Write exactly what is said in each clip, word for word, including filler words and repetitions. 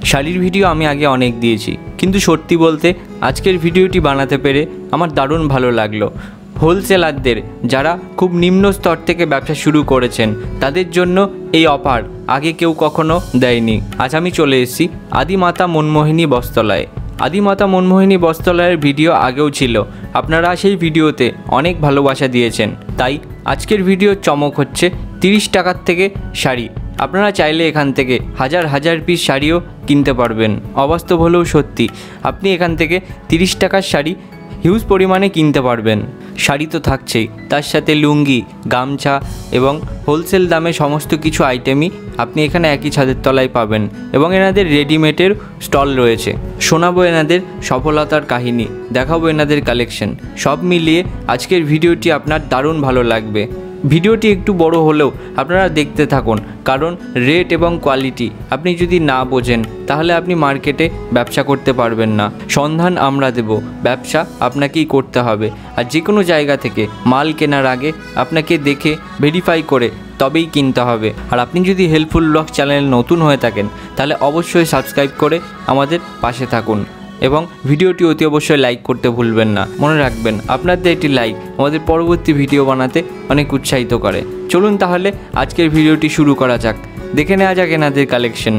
শাড়ির ভিডিও আমি আগে অনেক দিয়েছি, কিন্তু সত্যি বলতে আজকের ভিডিওটি বানাতে পেরে আমার দারুণ ভালো লাগলো। হোলসেলারদের যারা খুব নিম্ন স্তর থেকে ব্যবসা শুরু করেছেন তাদের জন্য এই অফার আগে কেউ কখনো দেয়নি। আজ আমি চলে এসেছি আদিমাতা মনমোহিনী বস্ত্রালয়ে। আদিমাতা মনমোহিনী বস্ত্রালয়ের ভিডিও আগেও ছিল, আপনারা সেই ভিডিওতে অনেক ভালোবাসা দিয়েছেন। তাই আজকের ভিডিওর চমক হচ্ছে তিরিশ টাকার থেকে শাড়ি। আপনারা চাইলে এখান থেকে হাজার হাজার পিস শাড়িও কিনতে পারবেন। অবাস্তব হলেও সত্যি, আপনি এখান থেকে তিরিশ টাকার শাড়ি হিউজ পরিমাণে কিনতে পারবেন। শাড়ি তো থাকছেই, তার সাথে লুঙ্গি, গামছা এবং হোলসেল দামে সমস্ত কিছু আইটেমই আপনি এখানে একই ছাদের তলায় পাবেন। এবং এনাদের রেডিমেডের স্টল রয়েছে। শোনাবো এনাদের সফলতার কাহিনী, দেখাবো এনাদের কালেকশন। সব মিলিয়ে আজকের ভিডিওটি আপনার দারুণ ভালো লাগবে। ভিডিওটি একটু বড় হলেও আপনারা দেখতে থাকুন, কারণ রেট এবং কোয়ালিটি আপনি যদি না বোঝেন তাহলে আপনি মার্কেটে ব্যবসা করতে পারবেন না। সন্ধান আমরা দেব, ব্যবসা আপনাকেই করতে হবে। আর যে কোনো জায়গা থেকে মাল কেনার আগে আপনাকে দেখে ভেরিফাই করে তবেই কিনতে হবে। আর আপনি যদি হেল্পফুল ব্লগ চ্যানেল নতুন হয়ে থাকেন তাহলে অবশ্যই সাবস্ক্রাইব করে আমাদের পাশে থাকুন এবং ভিডিওটি অতি অবশ্যই লাইক করতে ভুলবেন না। মনে রাখবেন, আপনাদের একটি লাইক আমাদের পরবর্তী ভিডিও বানাতে অনেক উৎসাহিত করে। চলুন তাহলে আজকের ভিডিওটি শুরু করা যাক। দেখে নেওয়া যাক এনাদের কালেকশন।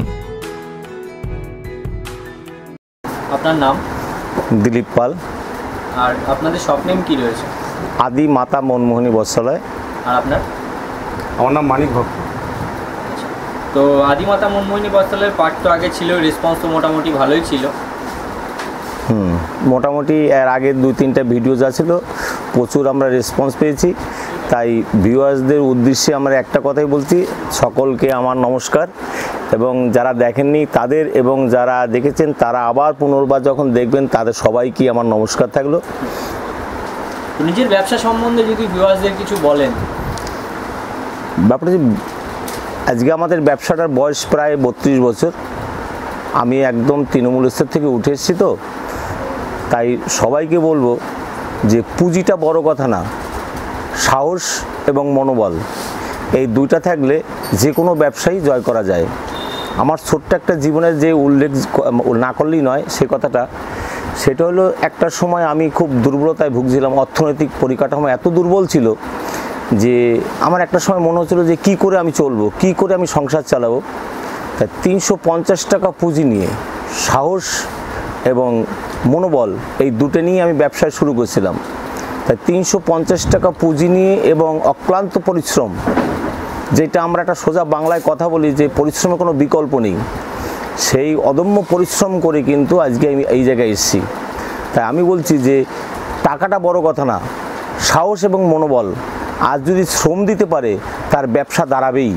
আপনার নাম? দিলীপ পাল। আর আপনাদের শপ নেম কি রয়েছে? আদিমাতা মনমোহিনী বস্ত্রালয়। আর আপনার? আমার নাম মানিক ভক্ত। তো আদিমাতা মনমোহিনী বস্ত্রালয়ের পার্ট তো আগে ছিল, রেসপন্স তো মোটামুটি ভালোই ছিল। হুম মোটামুটি এর আগে দুই তিনটা ভিডিও যা ছিল প্রচুর আমরা রেসপন্স পেয়েছি। তাই ভিউয়ার্সদের উদ্দেশ্যে আমরা একটা কথাই বলছি, সকলকে আমার নমস্কার। এবং যারা দেখেননি তাদের এবং যারা দেখেছেন তারা আবার পুনর্বার যখন দেখবেন তাদের সবাইকে আমার নমস্কার থাকলো। নিজের ব্যবসা সম্বন্ধে যদি ভিউয়ার্সদের কিছু বলেন। ব্যাপারটা যে আজকে আমাদের ব্যবসাটার বয়স প্রায় বত্রিশ বছর। আমি একদম তৃণমূল স্তর থেকে উঠে এসেছি, তো তাই সবাইকে বলবো যে পুঁজিটা বড় কথা না, সাহস এবং মনোবল এই দুইটা থাকলে যে কোনো ব্যবসায়ী জয় করা যায়। আমার ছোট্ট একটা জীবনের যে উল্লেখ না করলেই নয় সে কথাটা, সেটা হলো একটা সময় আমি খুব দুর্বলতায় ভুগছিলাম। অর্থনৈতিক পরিকাঠামো এত দুর্বল ছিল যে আমার একটা সময় মনে হচ্ছিল যে কি করে আমি চলবো, কি করে আমি সংসার চালাবো। তাই তিনশো পঞ্চাশ টাকা পুঁজি নিয়ে সাহস এবং মনোবল এই দুটো নিয়ে আমি ব্যবসা শুরু করেছিলাম। তাই তিনশো পঞ্চাশ টাকা পুঁজি নিয়ে এবং অক্লান্ত পরিশ্রম, যেটা আমরা একটা সোজা বাংলায় কথা বলি যে পরিশ্রমের কোনো বিকল্প নেই, সেই অদম্য পরিশ্রম করে কিন্তু আজকে আমি এই জায়গায় এসেছি। তাই আমি বলছি যে টাকাটা বড় কথা না, সাহস এবং মনোবল আজ যদি শ্রম দিতে পারে তার ব্যবসা দাঁড়াবেই।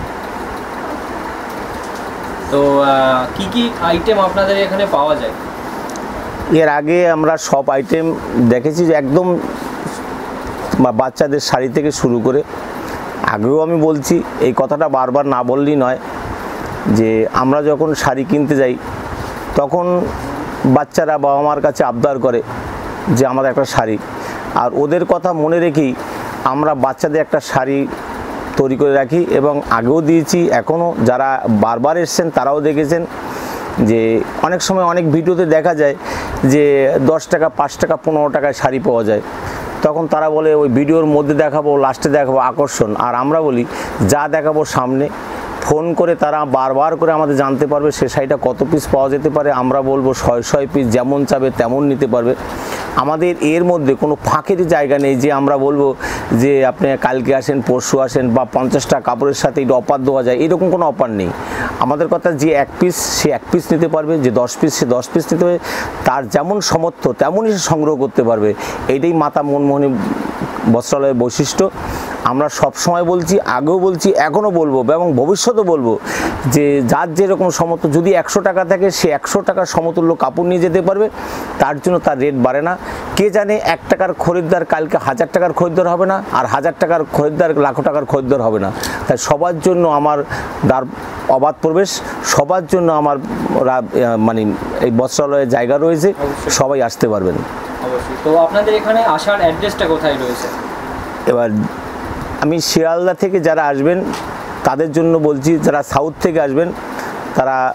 তো কি কি আইটেম আপনাদের এখানে পাওয়া যায়? এর আগে আমরা সব আইটেম দেখেছি, যে একদম বাচ্চাদের শাড়ি থেকে শুরু করে, আগেও আমি বলছি এই কথাটা বারবার না বললেই নয়, যে আমরা যখন শাড়ি কিনতে যাই তখন বাচ্চারা বাবা মার কাছে আবদার করে যে আমাদের একটা শাড়ি। আর ওদের কথা মনে রেখেই আমরা বাচ্চাদের একটা শাড়ি তৈরি করে রাখি এবং আগেও দিয়েছি, এখনও যারা বারবার এসছেন তারাও দেখেছেন যে অনেক সময় অনেক ভিডিওতে দেখা যায় যে দশ টাকা পাঁচ টাকা পনেরো টাকায় শাড়ি পাওয়া যায়। তখন তারা বলে ওই ভিডিওর মধ্যে দেখাবো, লাস্টে দেখাবো আকর্ষণ। আর আমরা বলি যা দেখাবো সামনে, ফোন করে তারা বারবার করে আমাদের জানতে পারবে সে শাড়িটা কত পিস পাওয়া যেতে পারে। আমরা বলবো ছয় ছয় পিস, যেমন চাবে তেমন নিতে পারবে। আমাদের এর মধ্যে কোনো ফাঁকের জায়গা নেই যে আমরা বলবো যে আপনি কালকে আসেন পরশু আসেন বা পঞ্চাশটা কাপড়ের সাথে এটা অফার দেওয়া যায়, এরকম কোনো অফার নেই। আমাদের কথা যে এক পিস সে এক পিস নিতে পারবে, যে দশ পিস সে দশ পিস নিতে পারবে, তার যেমন সামর্থ্য তেমনই সে সংগ্রহ করতে পারবে। এইটাই মাতা মনমোহিনী বস্ত্রালয়ের বৈশিষ্ট্য। আমরা সব সময় বলছি, আগেও বলছি, এখনও বলবো এবং ভবিষ্যতেও বলবো যে যার যেরকম সামর্থ্য, যদি একশো টাকা থাকে সে একশো টাকার সমতুল্য কাপড় নিয়ে যেতে পারবে, তার জন্য তার রেট বাড়ে না। কে জানে এক টাকার খরিদ্দার কালকে হাজার টাকার খরিদ্দার হবে না, আর হাজার টাকার খরিদ্দার লাখো টাকার খরিদ্দার হবে না। তাই সবার জন্য আমার দ্বার অবাধ প্রবেশ, সবার জন্য আমার মানে এই বস্ত্রালয়ের জায়গা রয়েছে, সবাই আসতে পারবেন। অবশ্যই। তো আপনাদের এখানে আসার অ্যাড্রেসটা কোথায় রয়েছে? এবার আমি শিয়ালদা থেকে যারা আসবেন তাদের জন্য বলছি, যারা সাউথ থেকে আসবেন তারা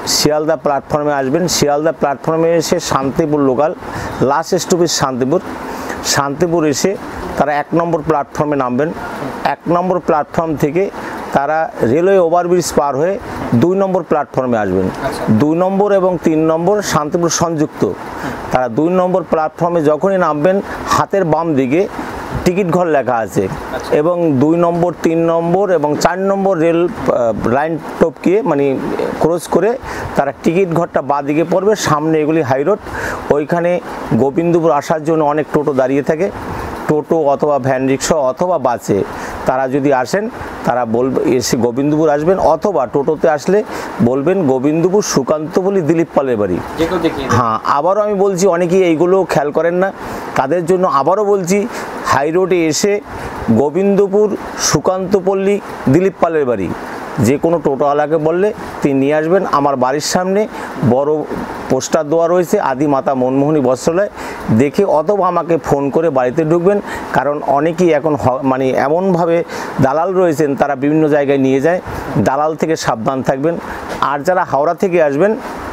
শিয়ালদা প্ল্যাটফর্মে আসবেন। শিয়ালদা প্ল্যাটফর্মে এসে Shantipur local, last stoppage Shantipur. Shantipur এসে তারা এক নম্বর প্ল্যাটফর্মে নামবেন। এক নম্বর প্ল্যাটফর্ম থেকে তারা রেলওয়ে ওভারব্রিজ পার হয়ে দুই নম্বর প্ল্যাটফর্মে আসবেন। দুই নম্বর এবং তিন নম্বর শান্তিপুর সংযুক্ত। তারা দুই নম্বর প্ল্যাটফর্মে যখনই নামবেন, হাতের বাম দিকে টিকিট ঘর লেখা আছে এবং দুই নম্বর, তিন নম্বর এবং চার নম্বর রেল লাইন টপকিয়ে মানে ক্রস করে তারা টিকিট ঘরটা বাঁ দিকে পড়বে। সামনে এগুলি হাইরোড। ওইখানে গোবিন্দপুর আসার জন্য অনেক টোটো দাঁড়িয়ে থাকে। টোটো অথবা ভ্যান রিক্সা অথবা বাসে তারা যদি আসেন, তারা বলবে এসে গোবিন্দপুর আসবেন, অথবা টোটোতে আসলে বলবেন গোবিন্দপুর সুকান্ত বলি দিলীপ পালের বাড়ি। হ্যাঁ, আবারও আমি বলছি, অনেকেই এইগুলো খেয়াল করেন না, তাদের জন্য আবারও বলছি, হাই রোডে এসে গোবিন্দপুর সুকান্তপল্লী দিলীপ পালের বাড়ি যে কোনো টোটোওয়ালাকে বললে তিনি নিয়ে আসবেন। আমার বাড়ির সামনে বড় পোস্টার দেওয়া রয়েছে আদি মাতা মনমোহিনী বস্ত্রালয়, দেখে অথবা আমাকে ফোন করে বাড়িতে ঢুকবেন। কারণ অনেকেই এখন মানে এমনভাবে দালাল রয়েছেন, তারা বিভিন্ন জায়গায় নিয়ে যায়। দালাল থেকে সাবধান থাকবেন। আর যারা হাওড়া থেকে আসবেন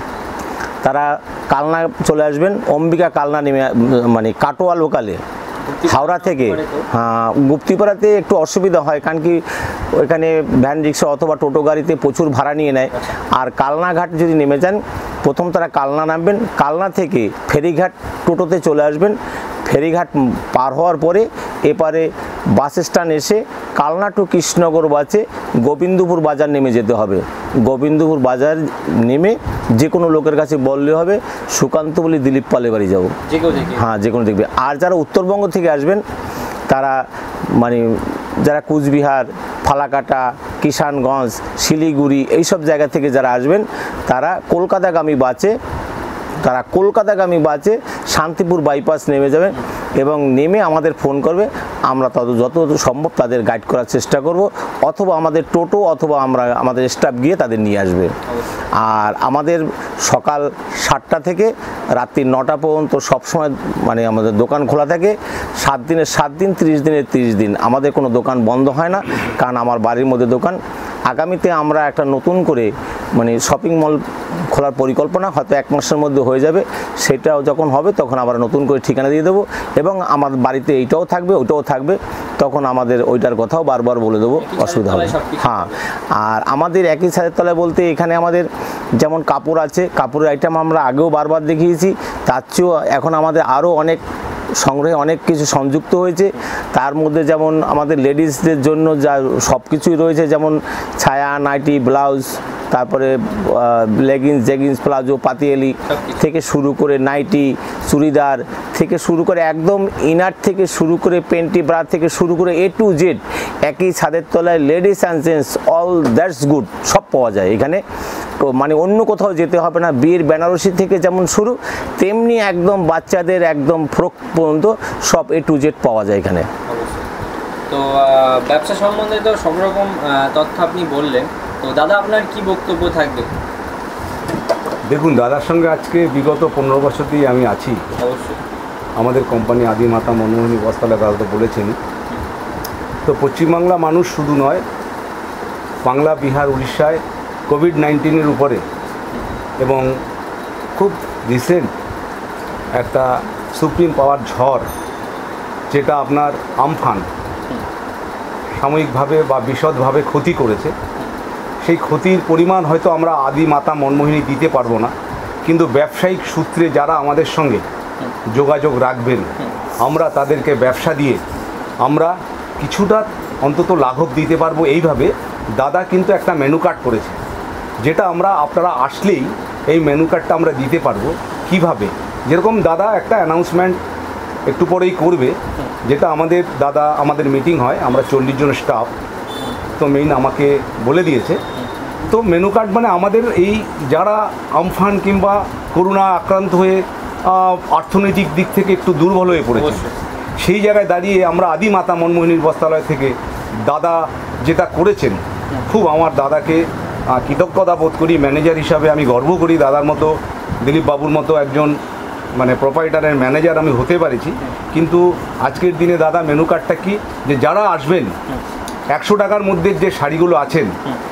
তারা কালনা চলে আসবেন। অম্বিকা কালনা নেমে মানে কাটোয়া লোকালে হাওড়া থেকে। হ্যাঁ, গুপ্তিপাড়াতে একটু অসুবিধা হয়, কারণ কি ওইখানে ভ্যান রিক্সা অথবা টোটো গাড়িতে প্রচুর ভাড়া নিয়ে নেয়। আর কালনাঘাট যদি নেমে যান, প্রথম তারা কালনা নামবেন। কালনা থেকে ফেরিঘাট টোটোতে চলে আসবেন। ফেরিঘাট পার হওয়ার পরে এপারে বাস স্ট্যান্ড এসে কালনা টু কৃষ্ণনগর বাসে গোবিন্দপুর বাজার নেমে যেতে হবে। গোবিন্দপুর বাজার নেমে যে কোনো লোকের কাছে বললে হবে সুকান্ত বলি দিলীপ পালের বাড়ি যাবো। হ্যাঁ, যে কোনো দেখবে। আর যারা উত্তরবঙ্গ থেকে আসবেন তারা মানে যারা কুচবিহার, ফালাকাটা, কিষানগঞ্জ, শিলিগুড়ি এইসব জায়গা থেকে যারা আসবেন তারা কলকাতাগামী বাসে তারা কলকাতাগামী বাসে শান্তিপুর বাইপাস নেমে যাবেন এবং নেমে আমাদের ফোন করবে। আমরা তত যত সম্ভব তাদের গাইড করার চেষ্টা করব, অথবা আমাদের টোটো অথবা আমরা আমাদের স্টাফ গিয়ে তাদের নিয়ে আসবে। আর আমাদের সকাল সাতটা থেকে রাত্রি নটা পর্যন্ত সবসময় মানে আমাদের দোকান খোলা থাকে। সাত দিনের সাত দিন, তিরিশ দিনের তিরিশ দিন আমাদের কোনো দোকান বন্ধ হয় না, কারণ আমার বাড়ির মধ্যে দোকান। আগামীতে আমরা একটা নতুন করে মানে শপিং মল খোলার পরিকল্পনা হয়তো এক মাসের মধ্যে হয়ে যাবে। সেটাও যখন হবে তখন আবার নতুন করে ঠিকানা দিয়ে দেবো এবং আমার বাড়িতে এইটাও থাকবে, ওইটাও থাকবে, তখন আমাদের ওইটার কথাও বারবার বলে দেবো, অসুবিধা হবে। হ্যাঁ, আর আমাদের একই ছাদের তলায় বলতে এখানে আমাদের যেমন কাপড় আছে, কাপড়ের আইটেম আমরা আগেও বারবার দেখিয়েছি, তার চেয়েও এখন আমাদের আরও অনেক সংগ্রহে অনেক কিছু সংযুক্ত হয়েছে। তার মধ্যে যেমন আমাদের লেডিসদের জন্য যা সব কিছুই রয়েছে, যেমন ছায়া, নাইটি, ব্লাউজ, তারপরে লেগিংস, জেগিংস, প্লাজো, পাতিয়ালি থেকে শুরু করে নাইটি, চুড়িদার থেকে শুরু করে একদম ইনার থেকে শুরু করে পেন্টি ব্রা থেকে শুরু করে এ টু জেড একই ছাদের তলায় ladies and gents all that's good সব পাওয়া যায় এখানে। তো মানে অন্য কোথাও যেতে হবে না। বিয়ের বেনারসি থেকে যেমন শুরু, তেমনি একদম বাচ্চাদের একদম ফ্রক পর্যন্ত সব এ টু জেড পাওয়া যায় এখানে। তো ব্যবসা সম্বন্ধে তো সব রকম তথ্য আপনি বললেন, তো দাদা আপনার কি বক্তব্য থাকবে? দেখুন, দাদার সঙ্গে আজকে বিগত পনেরো বছরতেই আমি আছি। অবশ্যই আমাদের কোম্পানি আদি মাতা মনমোহিনী বস্ত্রালয়, দাদা তো বলেছেন। তো পশ্চিমবাংলা মানুষ শুধু নয়, বাংলা, বিহার, উড়িষ্যায় কোভিড নাইন্টিনের উপরে এবং খুব রিসেন্ট একটা সুপ্রিম পাওয়ার ঝড়, যেটা আপনার আমফান সাময়িকভাবে বা বিশদভাবে ক্ষতি করেছে, সেই ক্ষতির পরিমাণ হয়তো আমরা আদি মাতা মনমোহিনী দিতে পারবো না, কিন্তু ব্যবসায়িক সূত্রে যারা আমাদের সঙ্গে যোগাযোগ রাখবেন, আমরা তাদেরকে ব্যবসা দিয়ে আমরা কিছুটা অন্তত লাঘব দিতে পারবো। এইভাবে দাদা কিন্তু একটা মেনু কার্ড করেছে, যেটা আমরা আপনারা আসলেই এই মেনু কার্ডটা আমরা দিতে পারবো। কিভাবে? যেরকম দাদা একটা অ্যানাউন্সমেন্ট একটু পরেই করবে, যেটা আমাদের দাদা আমাদের মিটিং হয়, আমরা চল্লিশ জন স্টাফ, তো মেইন আমাকে বলে দিয়েছে। তো মেনু কার্ড মানে আমাদের এই যারা আমফান কিংবা করোনা আক্রান্ত হয়ে অর্থনৈতিক দিক থেকে একটু দুর্বল হয়ে পড়েছে, সেই জায়গায় দাঁড়িয়ে আমরা আদি মাতা মনমোহিনীর বস্ত্রালয় থেকে দাদা যেটা করেছেন, খুব আমার দাদাকে কৃতজ্ঞতা বোধ করি। ম্যানেজার হিসাবে আমি গর্ব করি, দাদার মতো, দিলীপ বাবুর মতো একজন মানে প্রোপাইটারের ম্যানেজার আমি হতে পারেছি। কিন্তু আজকের দিনে দাদা মেনু কার্ডটা কি, যে যারা আসবেন একশো টাকার মধ্যে যে শাড়িগুলো আছেন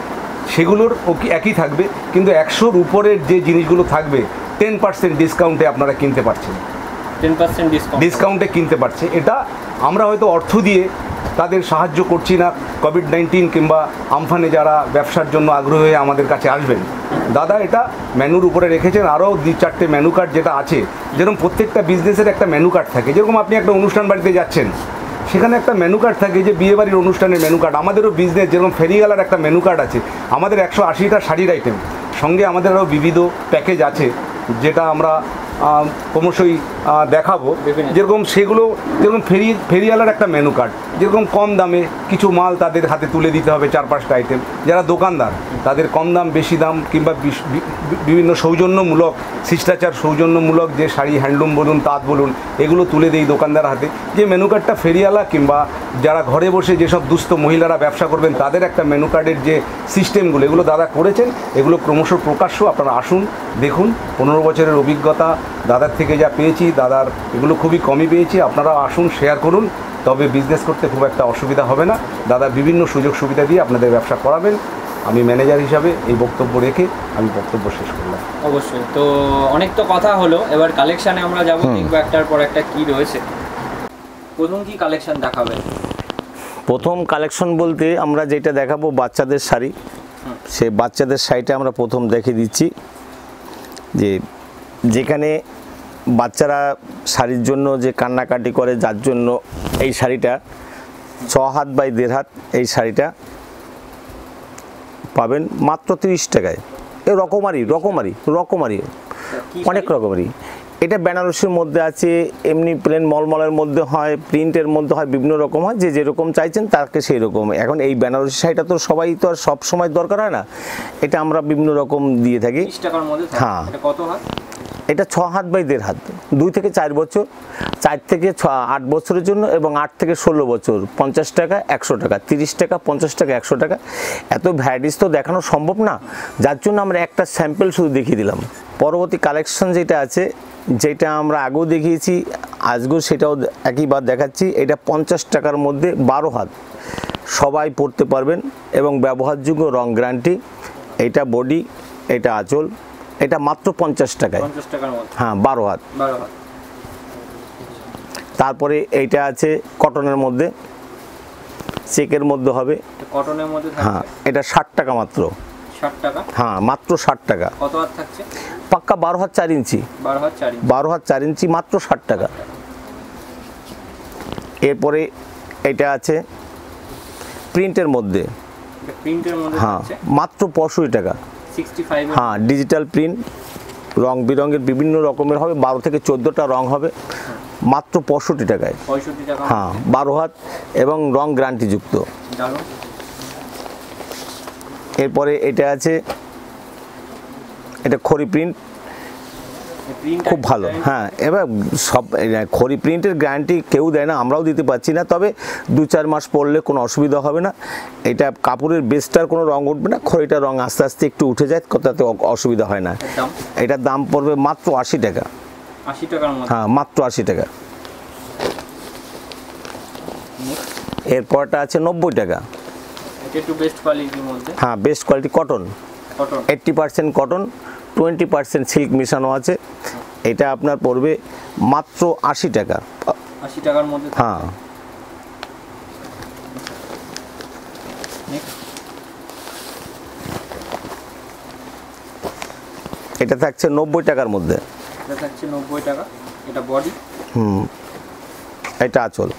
সেগুলোর একই থাকবে, কিন্তু একশোর উপরের যে জিনিসগুলো থাকবে টেন পার্সেন্ট ডিসকাউন্টে আপনারা কিনতে পারছেন, টেন পার্সেন্ট ডিসকাউন্ট ডিসকাউন্টে কিনতে পারছে। এটা আমরা হয়তো অর্থ দিয়ে তাদের সাহায্য করছি না। কোভিড নাইন্টিন কিংবা আমফানে যারা ব্যবসার জন্য আগ্রহী হয়ে আমাদের কাছে আসবেন, দাদা এটা মেনুর উপরে রেখেছেন। আরও দুই চারটে মেনু কার্ড যেটা আছে, যেরকম প্রত্যেকটা বিজনেসের একটা মেনু কার্ড থাকে, যেরকম আপনি একটা অনুষ্ঠান বাড়িতে যাচ্ছেন সেখানে একটা মেনু কার্ড থাকে, যে বিয়েবাড়ির অনুষ্ঠানের মেনু কার্ড। আমাদেরও বিজনেস যেরকম ফেরিওয়ালার একটা মেনু কার্ড আছে, আমাদের একশো আশিটা শাড়ির আইটেম, সঙ্গে আমাদের আরও বিবিধ প্যাকেজ আছে যেটা আমরা ক্রমশই দেখাবো। যেরকম সেগুলো যেরকম ফেরি ফেরিওয়ালার একটা মেনু কার্ড, যেরকম কম দামে কিছু মাল তাদের হাতে তুলে দিতে হবে, চার পাঁচটা আইটেম। যারা দোকানদার তাদের কম দাম বেশি দাম কিংবা বিভিন্ন সৌজন্যমূলক শিষ্টাচার সৌজন্যমূলক যে শাড়ি, হ্যান্ডলুম বলুন, তাঁত বলুন, এগুলো তুলে দেই দোকানদার হাতে। যে মেনু কার্ডটা ফেরিওয়ালা কিংবা যারা ঘরে বসে যেসব দুস্থ মহিলারা ব্যবসা করবেন তাদের একটা মেনু কার্ডের যে সিস্টেমগুলো, এগুলো দাদা করেছেন। এগুলো ক্রমশ প্রকাশ্য, আপনারা আসুন দেখুন। পনেরো বছরের অভিজ্ঞতা দাদার থেকে যা পেয়েছি, দাদার এগুলো খুবই কমই পেয়েছি। আপনারা আসুন, শেয়ার করুন, তবে বিজনেস করতে খুব একটা অসুবিধা হবে না। দাদা বিভিন্ন সুযোগ সুবিধা দিয়ে আপনাদের ব্যবসা করাবেন। আমি ম্যানেজার হিসাবে এই বক্তব্য রেখে আমি বক্তব্য শেষ করলাম। অবশ্যই। তো অনেক তো কথা হলো, এবার কালেকশানে আমরা যাবো, দেখবো একটার পর একটা কি রয়েছে। প্রথম কি কালেকশন দেখাবে? প্রথম কালেকশন বলতে আমরা যেটা দেখাবো বাচ্চাদের শাড়ি। সে বাচ্চাদের শাড়িটা আমরা প্রথম দেখে দিচ্ছি, যে যেখানে বাচ্চারা শাড়ির জন্য যে কান্নাকাটি করে, যার জন্য এই শাড়িটা ছ হাত বাই দেড় হাত, এই শাড়িটা পাবেন মাত্র তিরিশ টাকায়। এ রকমারি রকমারি রকমারি অনেক রকমারি। এটা বেনারসির মধ্যে আছে, এমনি প্লেন মলমলের মধ্যে হয়, প্রিন্টের মধ্যে হয়, বিভিন্ন রকম হয়, যে যেরকম চাইছেন তাকে সেই রকম। এখন এই বেনারসি শাড়িটা তো সবাই তো আর সব সময় দরকার হয় না, এটা আমরা বিভিন্ন রকম দিয়ে থাকি। হ্যাঁ, এটা ছ হাত বাই দেড় হাত, দুই থেকে চার বছর, চার থেকে ছ আট বছরের জন্য, এবং আট থেকে ষোলো বছর পঞ্চাশ টাকা, একশো টাকা, তিরিশ টাকা, পঞ্চাশ টাকা, একশো টাকা। এত ভ্যারাইটিস তো দেখানো সম্ভব না, যার জন্য আমরা একটা স্যাম্পল শুধু দেখিয়ে দিলাম। পরবর্তী কালেকশন যেটা আছে, যেটা আমরা আগেও দেখিয়েছি, আজকেও সেটাও একইবার দেখাচ্ছি। এটা পঞ্চাশ টাকার মধ্যে বারো হাত, সবাই পরতে পারবেন এবং ব্যবহারযোগ্য, রং গ্যারান্টি। এটা বডি, এটা আঁচল, এটা মাত্র পঞ্চাশ টাকায়। হ্যাঁ, বারো হাত। তারপরে এইটা আছে কটনের মধ্যে, চেকের মধ্যে হবে, কটনের মধ্যে। হ্যাঁ, এটা ষাট টাকা মাত্র। ষাট টাকা? হ্যাঁ, মাত্র ষাট টাকা। কত হাত থাকছে? পাক্কা বারো হাত চার ইঞ্চি। বারো হাত চার ইঞ্চি বারো হাত চার ইঞ্চি মাত্র ষাট টাকা। এরপরে এটা আছে প্রিন্টের মধ্যে, প্রিন্টের মধ্যে, হ্যাঁ, মাত্র পঁয়ষট্টি টাকা। হ্যাঁ, ডিজিটাল প্রিন্ট, রং বেরঙের বিভিন্ন রকমের হবে, বারো থেকে চোদ্দোটা রং হবে, মাত্র পঁয়ষট্টি টাকায়। পঁয়ষট্টি টাকা? হ্যাঁ, বারো হাত এবং রং গ্যারান্টিযুক্ত। এরপরে এটা আছে, এটা খড়ি প্রিন্ট, খুব ভালো। হ্যাঁ, এবার সব খড়ি প্রিন্টের গ্যারান্টি কেউ দেয় না, আমরাও দিতে পারছি না, তবে দু চার মাস পরলে কোনো অসুবিধা হবে না। এটা কাপড়ের বেস্টার কোনো রং উঠবে না, খড়িটার রং আস্তে আস্তে একটু উঠে যায়, তাতে অসুবিধা হয় না। এটার দাম পড়বে মাত্র আশি টাকা। আশি টাকার মধ্যে? হ্যাঁ, মাত্র আশি টাকা। এরপরটা আছে নব্বই টাকা। হ্যাঁ, best quality cotton, eighty percent cotton, twenty percent silk মিশানো আছে। এটা আপনার পড়বে মাত্র আশি টাকা। আশি টাকার মধ্যে? হ্যাঁ। এটা থাকছে নব্বই টাকার মধ্যে। এটা থাকছে নব্বই টাকা। এটা বডি? হুম, এটা আঁচল।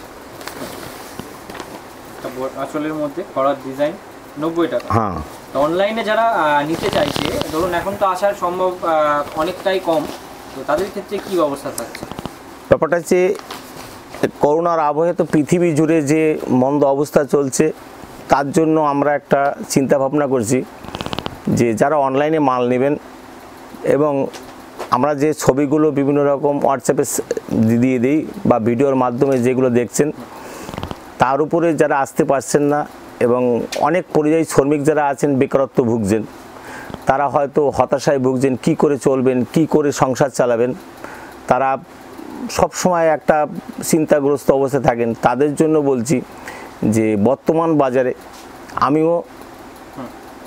আঁচলের মধ্যে করার ডিজাইন, নব্বই টাকা। হ্যাঁ। অনলাইনে যারা নিতে চাইছে, ধরুন এখন তো আসার সম্ভব অনেকটাই কম, তো তাদের ক্ষেত্রে কি ব্যবস্থা থাকছে? ব্যাপারটা হচ্ছে করোনার আবহে তো পৃথিবী জুড়ে যে মন্দ অবস্থা চলছে, তার জন্য আমরা একটা চিন্তা ভাবনা করছি যে যারা অনলাইনে মাল নেবেন, এবং আমরা যে ছবিগুলো বিভিন্ন রকম হোয়াটসঅ্যাপে দিয়ে দিই বা ভিডিওর মাধ্যমে যেগুলো দেখছেন, তার উপরে যারা আসতে পারছেন না, এবং অনেক পরিযায়ী শ্রমিক যারা আছেন বেকারত্ব ভুগছেন, তারা হয়তো হতাশায় ভুগছেন, কি করে চলবেন, কি করে সংসার চালাবেন, তারা সব সময় একটা চিন্তাগ্রস্ত অবস্থায় থাকেন। তাদের জন্য বলছি যে বর্তমান বাজারে আমিও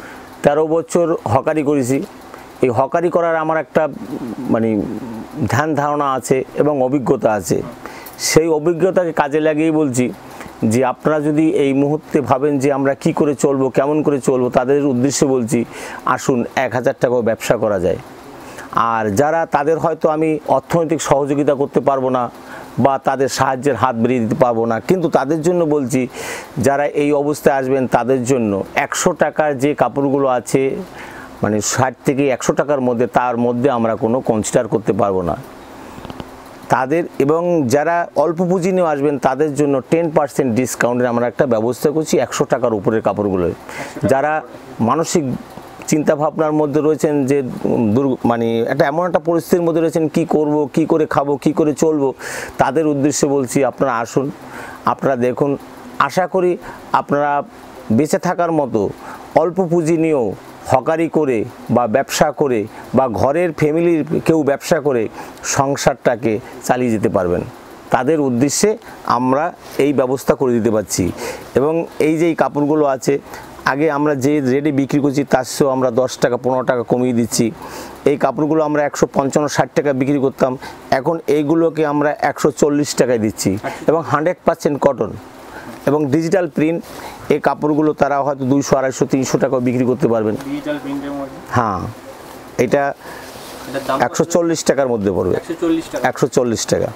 তেরো বছর হকারি করেছি। এই হকারি করার আমার একটা মানে ধ্যান ধারণা আছে এবং অভিজ্ঞতা আছে। সেই অভিজ্ঞতাকে কাজে লাগিয়ে বলছি যে আপনারা যদি এই মুহূর্তে ভাবেন যে আমরা কি করে চলবো, কেমন করে চলবো, তাদের উদ্দেশ্যে বলছি আসুন, এক হাজার টাকাও ব্যবসা করা যায়। আর যারা তাদের হয়তো আমি অর্থনৈতিক সহযোগিতা করতে পারবো না বা তাদের সাহায্যের হাত বেরিয়ে দিতে পারবো না, কিন্তু তাদের জন্য বলছি যারা এই অবস্থায় আসবেন তাদের জন্য একশো টাকার যে কাপড়গুলো আছে মানে ষাট থেকে একশো টাকার মধ্যে, তার মধ্যে আমরা কোনো কনসিডার করতে পারবো না তাদের। এবং যারা অল্প পুঁজি নিয়ে আসবেন তাদের জন্য টেন পার্সেন্ট ডিসকাউন্টের আমরা একটা ব্যবস্থা করছি একশো টাকার উপরের কাপড়গুলো। যারা মানসিক চিন্তা ভাবনার মধ্যে রয়েছেন যে দুর্গ মানে একটা এমন একটা পরিস্থিতির মধ্যে রয়েছেন কি করব, কি করে খাবো, কি করে চলবো, তাদের উদ্দেশ্যে বলছি আপনারা আসুন, আপনারা দেখুন। আশা করি আপনারা বেঁচে থাকার মতো অল্প পুঁজি নিয়েও হকারি করে বা ব্যবসা করে বা ঘরের ফ্যামিলির কেউ ব্যবসা করে সংসারটাকে চালিয়ে যেতে পারবেন। তাদের উদ্দেশ্যে আমরা এই ব্যবস্থা করে দিতে পারছি। এবং এই যে এই কাপড়গুলো আছে, আগে আমরা যে রেটে বিক্রি করছি তার চেয়েও আমরা দশ টাকা পনেরো টাকা কমিয়ে দিচ্ছি। এই কাপড়গুলো আমরা একশো পঞ্চান্ন ষাট টাকা বিক্রি করতাম, এখন এইগুলোকে আমরা একশো চল্লিশ টাকায় দিচ্ছি এবং হান্ড্রেড পার্সেন্ট কটন এবং ডিজিটাল প্রিন্ট। এই কাপড়গুলো তারা হয়তো দুইশো আড়াইশো তিনশো টাকাও বিক্রি করতে পারবেন। হ্যাঁ, এটা একশো চল্লিশ টাকার মধ্যে পড়বে, একশো চল্লিশ টাকা।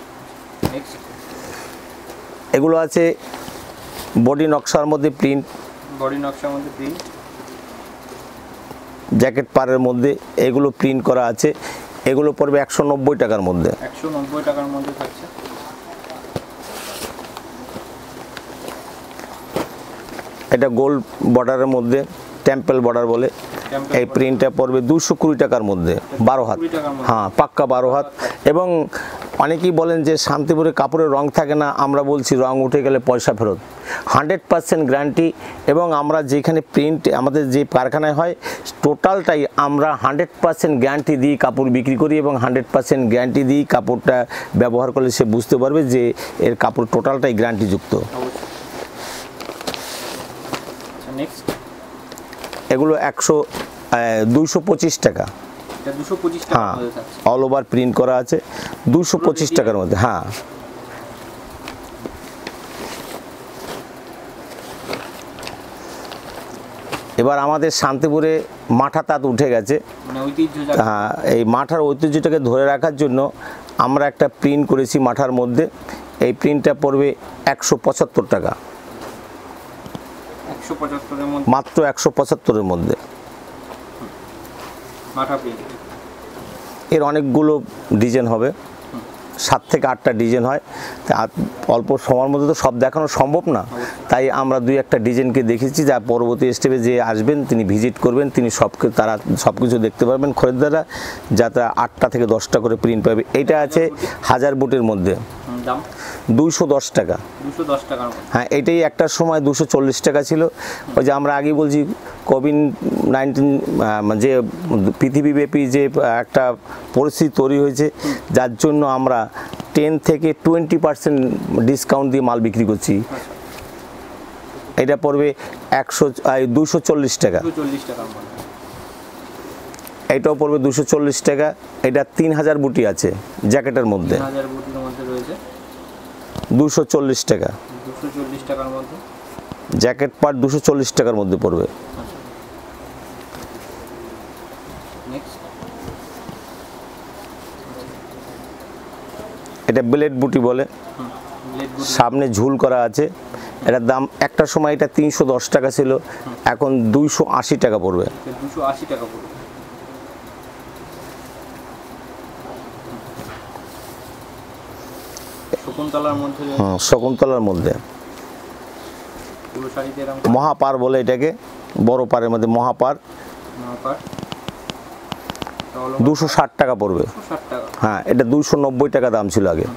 এগুলো আছে বডি নকশার মধ্যে প্রিন্ট, বডি নকশার মধ্যে প্রিন্ট, জ্যাকেট পারের মধ্যে এগুলো প্রিন্ট করা আছে। এগুলো পড়বে একশো নব্বই টাকার মধ্যে, একশো নব্বই টাকার মধ্যে থাকছে। এটা গোল্ড বর্ডারের মধ্যে, টেম্পল বর্ডার বলে। এই প্রিন্টটা পড়বে দুশো কুড়ি টাকার মধ্যে, বারো হাত। হ্যাঁ, পাক্কা বারো হাত। এবং অনেকেই বলেন যে শান্তিপুরে কাপড়ের রং থাকে না, আমরা বলছি রং উঠে গেলে পয়সা ফেরত, হান্ড্রেড পার্সেন্ট গ্যারান্টি। এবং আমরা যেখানে প্রিন্ট আমাদের যে কারখানায় হয় টোটালটাই আমরা হান্ড্রেড পার্সেন্ট গ্যারান্টি দিয়ে কাপড় বিক্রি করি এবং হান্ড্রেড পার্সেন্ট গ্যারান্টি দিয়ে কাপড়টা ব্যবহার করলে সে বুঝতে পারবে যে এর কাপড় টোটালটাই গ্যারান্টিযুক্ত। এগুলো একশো দুইশো পঁচিশ টাকা। হ্যাঁ, অল ওভার প্রিন্ট করা আছে, দুশো পঁচিশ টাকার মধ্যে। হ্যাঁ, এবার আমাদের শান্তিপুরে মাঠা তাঁত উঠে গেছে। হ্যাঁ, এই মাঠার ঐতিহ্যটাকে ধরে রাখার জন্য আমরা একটা প্রিন্ট করেছি মাঠার মধ্যে। এই প্রিন্টটা পড়বে একশো পঁচাত্তর টাকা, মাত্র একশো পঁচাত্তরের মধ্যে। এর অনেকগুলো ডিজাইন হবে, সাত থেকে আটটা ডিজাইন হয়। অল্প সময়ের মধ্যে তো সব দেখানো সম্ভব না, তাই আমরা দুই একটা ডিজাইনকে দেখেছি, যা পরবর্তী স্টেপে যে আসবেন তিনি ভিজিট করবেন, তিনি সব তারা সব কিছু দেখতে পারবেন খরিদ্দাররা, যাতে আটটা থেকে দশটা করে প্রিন্ট পাবে। এইটা আছে হাজার বুটের মধ্যে, দুইশো দশ টাকা। হ্যাঁ, এটাই একটা সময় দুশো চল্লিশ টাকা ছিল। ওই যে আমরা আগেই বলছি কোভিড নাইন্টিন যে পৃথিবীব্যাপী যে একটা পরিস্থিতি তৈরি হয়েছে, যার জন্য আমরা টেন থেকে টোয়েন্টি পার্সেন্ট ডিসকাউন্ট দিয়ে মাল বিক্রি করছি। এটা পড়বে একশো দুশো চল্লিশ টাকা, এটাও পড়বে দুশো চল্লিশ টাকা। এটা তিন হাজার বুটি আছে জ্যাকেটের মধ্যে, দুশো চল্লিশ টাকা। জ্যাকেট পার দুশো চল্লিশ টাকার মধ্যে পড়বে। এটা ব্লেড বুটি বলে, সামনে ঝুল করা আছে। এটার দাম একটা সময় এটা তিনশো দশ টাকা ছিল, এখন দুইশো আশি টাকা পড়বে। দুশো আশি টাকা পড়বে। শকুন্তলার মধ্যে, হুম, শকুন্তলার মধ্যে মহাপার বলে এটাকে, বড় পারের মধ্যে মহাপার, দুশো ষাট টাকা পড়বে। হ্যাঁ, এটা দুশো নব্বই টাকা দাম ছিল আগে।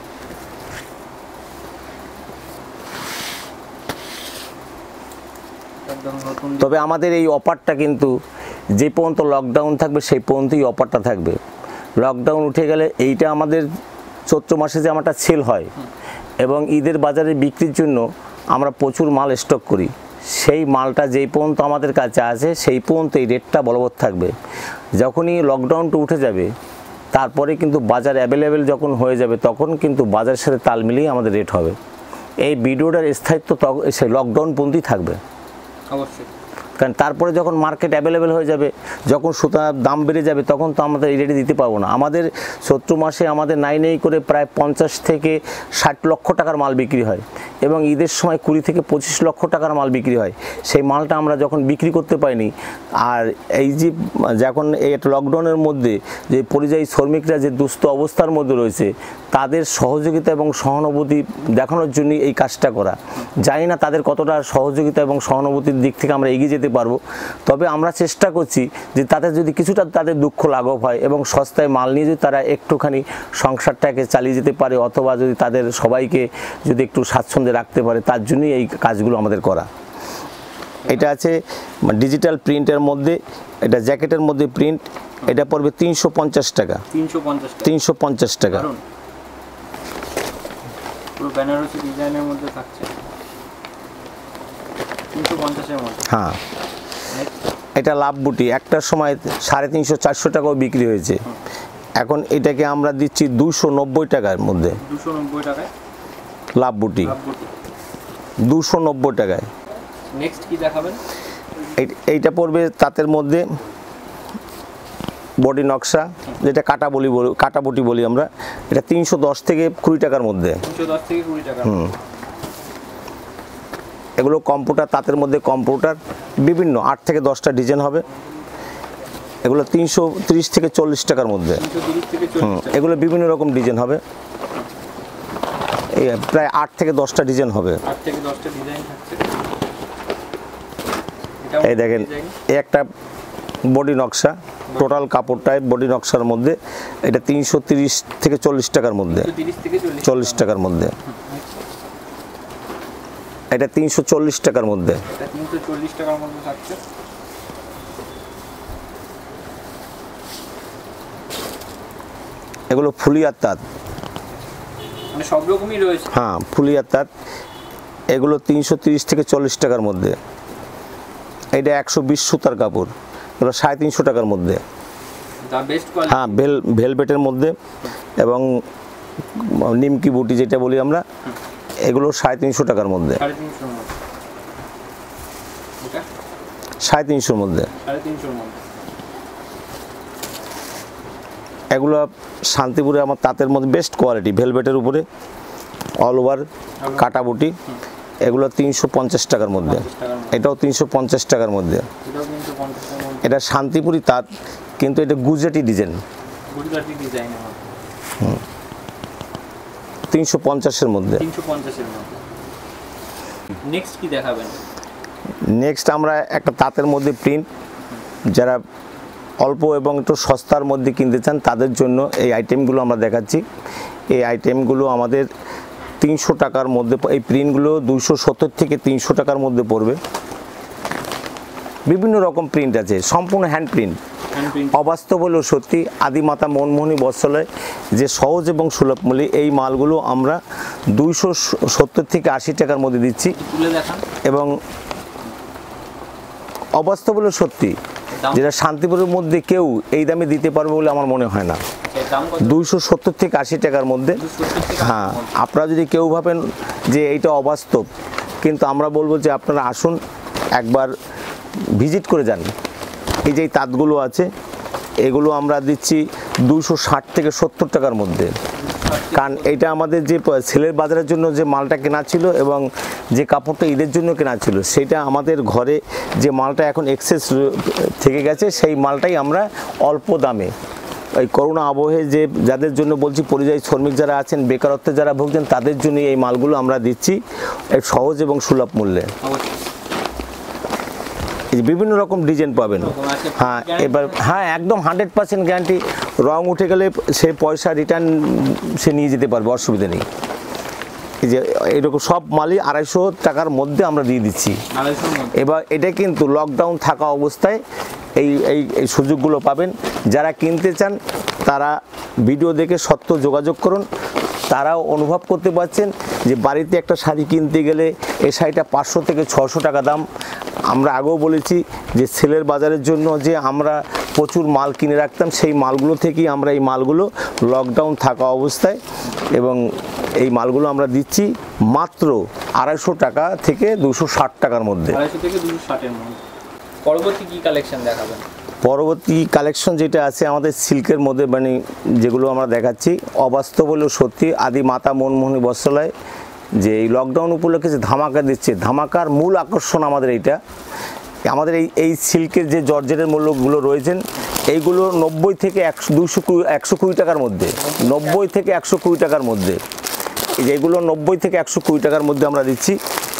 তবে আমাদের এই অফারটা কিন্তু যে পর্যন্ত লকডাউন থাকবে সেই পর্যন্তই অফারটা থাকবে। লকডাউন উঠে গেলে এইটা আমাদের চৈত্র মাসে যে আমারটা সেল হয় এবং ঈদের বাজারে বিক্রির জন্য আমরা প্রচুর মাল স্টক করি, সেই মালটা যেই পর্যন্ত আমাদের কাছে আছে সেই পর্যন্ত এই রেটটা বলবৎ থাকবে। যখনই লকডাউনটা উঠে যাবে তারপরে কিন্তু বাজার অ্যাভেলেবেল যখন হয়ে যাবে তখন কিন্তু বাজারের সাথে তাল মিলিয়ে আমাদের রেট হবে। এই ভিডিওটার স্থায়িত্ব সেই লকডাউন পর্যন্তই থাকবে অবশ্যই, কারণ তারপরে যখন মার্কেট অ্যাভেলেবেল হয়ে যাবে, যখন সুতার দাম বেড়ে যাবে তখন তো আমাদের এই রেটে দিতে পারবো না। আমাদের চৈত্র মাসে আমাদের নাই নেই করে প্রায় পঞ্চাশ থেকে ষাট লক্ষ টাকার মাল বিক্রি হয় এবং ঈদের সময় কুড়ি থেকে পঁচিশ লক্ষ টাকার মাল বিক্রি হয়। সেই মালটা আমরা যখন বিক্রি করতে পারিনি, আর এই যে যখন এই লকডাউনের মধ্যে যে পরিযায়ী শ্রমিকরা যে দুস্থ অবস্থার মধ্যে রয়েছে তাদের সহযোগিতা এবং সহানুভূতি দেখানোর জন্য এই কাজটা করা। জানি না তাদের কতটা সহযোগিতা এবং সহানুভূতির দিক থেকে আমরা এগিয়ে যেতে পারবো, তবে আমরা চেষ্টা করছি যে তাদের যদি কিছুটা তাদের দুঃখ লাঘব হয় এবং সস্তায় মাল নিয়ে যদি তারা একটুখানি সংসারটাকে চালিয়ে যেতে পারে অথবা যদি তাদের সবাইকে যদি একটু স্বাচ্ছন্দ্যে রাখতে পারে, তার জন্যই এই কাজগুলো আমাদের করা। এটা আছে ডিজিটাল প্রিন্টের মধ্যে, এটা জ্যাকেটের মধ্যে প্রিন্ট, এটা পড়বে তিনশো পঞ্চাশ টাকা। তিনশো পঞ্চাশ টাকা পুরো বেনারসি ডিজাইনের মধ্যে থাকছে তিনশো পঞ্চাশ এর মধ্যে। হ্যাঁ, এটা লাভ বুটি একটার সময় সাড়ে তিনশো চারশো টাকাও বিক্রি হয়েছে, এখন এটাকে আমরা দিচ্ছি দুশো নব্বই টাকার মধ্যে। দুশো নব্বই টাকায় লাভ বুটি দুশো নব্বই টাকায়। নেক্সট কি দেখাবেন? এইটা পড়বে তাঁতের মধ্যে বডি নকশা, যেটা কাটা বলি কাটা বুটি বলি আমরা, এটা তিনশো দশ থেকে কুড়ি টাকার মধ্যে। হুম, এগুলো কম্পিউটার, তাঁতের মধ্যে কম্পিউটার বিভিন্ন আট থেকে দশটা ডিজাইন হবে, এগুলো তিনশো তিরিশ থেকে চল্লিশ টাকার মধ্যে। হুম, এগুলো বিভিন্ন রকম ডিজাইন হবে, এই প্রায় আট থেকে দশটা ডিজাইন হবে। এই দেখেন, এই একটা বডি নকশা, টোটাল কাপড়টায় বডি নকশার মধ্যে, এটা তিনশো তিরিশ থেকে চল্লিশ টাকার মধ্যে। চল্লিশ টাকার মধ্যে এটা তিনশো চল্লিশ টাকার মধ্যে। এগুলো ফুলিয়ার তাঁত, মানে সব রকমই রয়েছে। হ্যাঁ, ফুলিয়ার তাঁত, এগুলো তিনশো তিরিশ থেকে চল্লিশ টাকার মধ্যে। এটা একশো বিশ সুতার কাপড়, এগুলো সাড়ে তিনশো টাকার মধ্যে। হ্যাঁ, ভেল ভেলভেটের মধ্যে এবং নিমকি বুটি যেটা বলি আমরা, এগুলো সাড়ে তিনশো টাকার মধ্যে। সাড়ে তিনশোর মধ্যে এগুলো শান্তিপুরে আমার তাঁতের মধ্যে বেস্ট কোয়ালিটি, ভেলভেটের উপরে অল ওভার কাটা বুটি, এগুলো তিনশো পঞ্চাশ টাকার মধ্যে। এটাও তিনশো পঞ্চাশ টাকার মধ্যে। এটা শান্তিপুরি তাঁত, কিন্তু এটা গুজরাটি ডিজাইন। তিনশো পঞ্চাশের মধ্যে। নেক্সট কি দেখাবেন? নেক্সট আমরা একটা তাঁতের মধ্যে প্রিন্ট, যারা অল্প এবং একটু সস্তার মধ্যে কিনতে চান তাদের জন্য এই আইটেমগুলো আমরা দেখাচ্ছি। এই আইটেমগুলো আমাদের তিনশো টাকার মধ্যে, এই প্রিন্টগুলো দুইশো সত্তর থেকে তিনশো টাকার মধ্যে পড়বে। বিভিন্ন রকম প্রিন্ট আছে, সম্পূর্ণ হ্যান্ড প্রিন্ট। অবাস্তব হলেও সত্যি, আদিমাতা মনমোহনী বস্ত্রালয় যে সহজ এবং সুলভ মূল্যে এই মালগুলো আমরা দুইশো সত্তর থেকে আশি টাকার মধ্যে দিচ্ছি। এবং অবাস্তব হলেও সত্যি, যেটা শান্তিপুরের মধ্যে কেউ এই দামে দিতে পারবে বলে আমার মনে হয় না। দুইশো সত্তর থেকে আশি টাকার মধ্যে। হ্যাঁ, আপনারা যদি কেউ ভাবেন যে এইটা অবাস্তব, কিন্তু আমরা বলবো যে আপনারা আসুন, একবার ভিজিট করে যান। এই যে তাঁতগুলো আছে, এগুলো আমরা দিচ্ছি দুইশো ষাট থেকে সত্তর টাকার মধ্যে। কারণ এটা আমাদের যে সেলের বাজারের জন্য যে মালটা কেনা ছিল এবং যে কাপড়টা ঈদের জন্য কেনা ছিল, সেটা আমাদের ঘরে যে মালটা এখন এক্সেস থেকে গেছে, সেই মালটাই আমরা অল্প দামে, এই করোনা আবহে যে যাদের জন্য বলছি, পরিযায়ী শ্রমিক যারা আছেন, বেকারত্বে যারা ভুগছেন, তাদের জন্য এই মালগুলো আমরা দিচ্ছি এক সহজ এবং সুলভ মূল্যে। বিভিন্ন রকম ডিজাইন পাবেন। হ্যাঁ, এবার হ্যাঁ একদম হান্ড্রেড পার্সেন্ট গ্যারান্টি। রং উঠে গেলে সে পয়সা রিটার্ন সে নিয়ে যেতে পারবে, অসুবিধা নেই। এই যে এরকম সব মালই আড়াইশো টাকার মধ্যে আমরা দিয়ে দিচ্ছি। এবার এটা কিন্তু লকডাউন থাকা অবস্থায় এই এই এই সুযোগগুলো পাবেন। যারা কিনতে চান তারা ভিডিও দেখে সত্য যোগাযোগ করুন, তারাও অনুভব করতে পারছেন যে বাড়িতে একটা শাড়ি কিনতে গেলে এই শাড়িটা পাঁচশো থেকে ছশো টাকা দাম। আমরা আগেও বলেছি যে সেলের বাজারের জন্য যে আমরা প্রচুর মাল কিনে রাখতাম, সেই মালগুলো থেকেই আমরা এই মালগুলো লকডাউন থাকা অবস্থায় এবং এই মালগুলো আমরা দিচ্ছি মাত্র আড়াইশো টাকা থেকে দুশো ষাট টাকার মধ্যে। আড়াইশো থেকে দুশো ষাটের মধ্যে। পরবর্তী কী কালেকশন দেখাবেন? পরবর্তী কালেকশন যেটা আছে আমাদের সিল্কের মধ্যে, মানে যেগুলো আমরা দেখাচ্ছি অবাস্তব হলেও সত্যি, আদি মাতা মনমোহনী বস্ত্রালয় যে এই লকডাউন উপলক্ষে যে ধামাকা দিচ্ছে, ধামাকার মূল আকর্ষণ আমাদের এইটা। আমাদের এই এই সিল্কের যে জর্জেটের মূল্যগুলো রয়েছেন এইগুলো নব্বই থেকে একশো দুশো কুড়ি একশো কুড়ি টাকার মধ্যে, নব্বই থেকে একশো কুড়ি টাকার মধ্যে, এই যেগুলো নব্বই থেকে একশো কুড়ি টাকার মধ্যে আমরা দিচ্ছি।